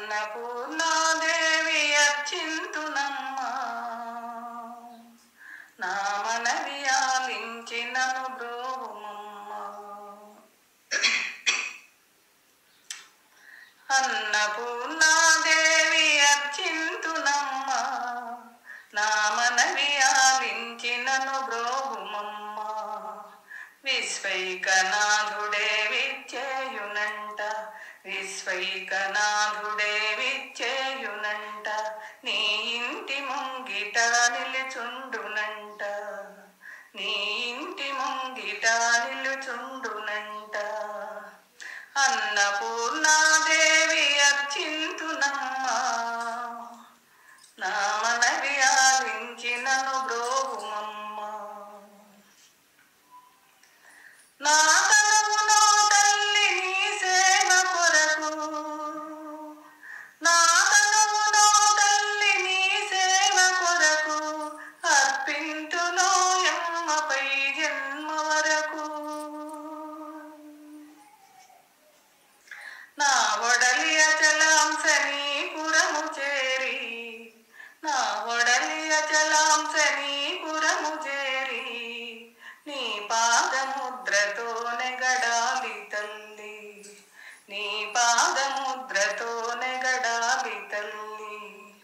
అన్నపూర్ణాదేవి అర్చింతునమ్మా, నా మనవి ఆలించి నన్ను బ్రోవుమమ్మా. అన్నపూర్ణాదేవి అర్చింతునమ్మా, నా మనవి ఆలించి నన్ను బ్రోవుమమ్మా. విశ్వైకనాథుడే విచ్చేయునంట, విశ్వైకనాథుడే విచ్చేయునంట, నీ ఇంటి ముంగిట నిలుచుండునంట, నీ ఇంటి ముంగిట నిలుచుండునంట. అన్నపూర్ణాదేవి అర్చింతునమ్మా, నా మనవి ఆలించి నన్ను బ్రోవుమమ్మా. నా తనువులో తల్లి నీ సేవ కొరకు, నా తనువులో తల్లి నీ సేవ కొరకు, అర్పింతులోయమ్మపై జన్మ వరకు. నా ఒడలి అచలాంశ నీ పురము చేరి, నా ఒడలి అచలాంశ నీ పురము చేరి, నీ పాదముద్రతోనే గడాలి తల్లి, నీ పాదముద్రతోనే గడాలి తల్లి.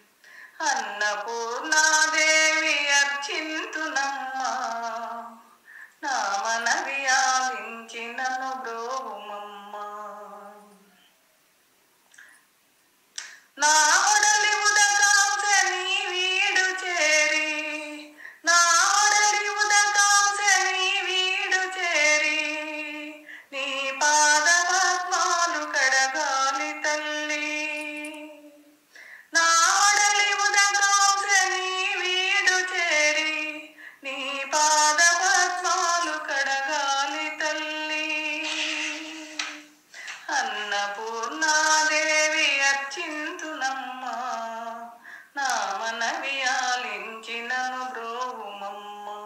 అన్నపూర్ణాదేవి అర్చింతునమ్మా, నా మనవి ఆలించి నన్ను బ్రోవుమమ్మా. నా ఒడలి ఉదకాంశ నీ వీడు చేరి, నా ఒడలి ఉదకాంశ నీ వీడు చేరి, నీ పాద పద్మాలు కడగాలి తల్లి, నా ఒడలి ఉదకాంశ నీ వీడు చేరి, నీ పాద పద్మాలు కడగాలి తల్లి. అన్నపూర్ణాదేవి అర్చింతునమ్మా, నా మనవి ఆలించి నన్ను బ్రోవుమమ్మా.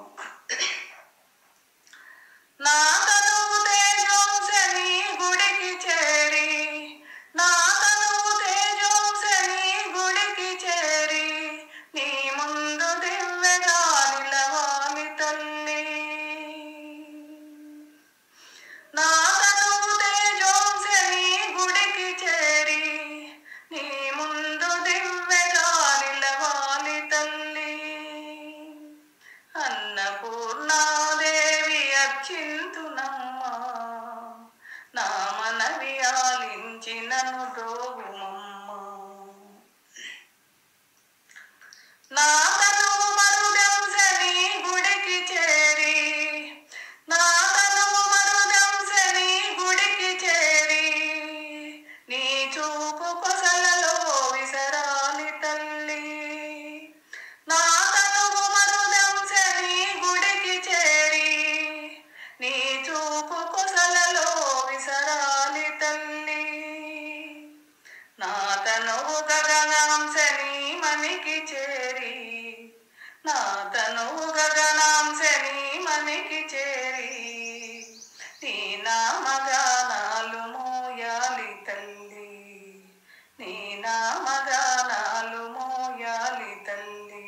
నా తనువు తేజోంశ నీ గుడికి చేరి, నా తనువు తేజోంశ నీ గుడికి చేరి, నీ ముందు దివ్యగా నిలవాలి తల్లి, నా తనువు తేజోంశ నీ గుడికి చేరి, నీ ముందు దివ్యగా నిలవాలి తల్లి. అన్నపూర్ణాదేవి అర్చింతునమ్మా, నా మనవి ఆలించి నన్ను బ్రోవుమమ్మా. నా తనువు మరుదంశ నీ గుడికి చేరి, నా తనువు మరుదంశ నీ గుడికి చేరి, నీ చూపు కొసలలో విసరాలి తల్లి, నా తనువు మరుదంశ నీ గుడికి చేరి, నీ చూపు కొసలలో విసరాలి తల్లి. నా తనువు గగనాంశ నీ మనికి చేరి, నా తనువు గగనాంశ నీ మనికి చేరి, నీ నామగానాలు మోయాలి తల్లి, నీ నామగానాలు మోయాలి తల్లి.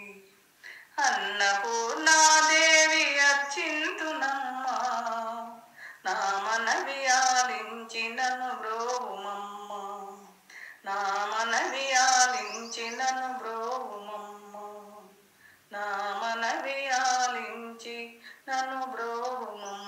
అన్నపూర్ణాదేవి అర్చింతునమ్మా, నా మనవి ఆలించి నన్ను బ్రోవుమమ్మా, నా మనవి ఆలించి నన్ను బ్రోవుమమ్మా, నా మనవి ఆలించి నన్ను బ్రోవుమమ్మా.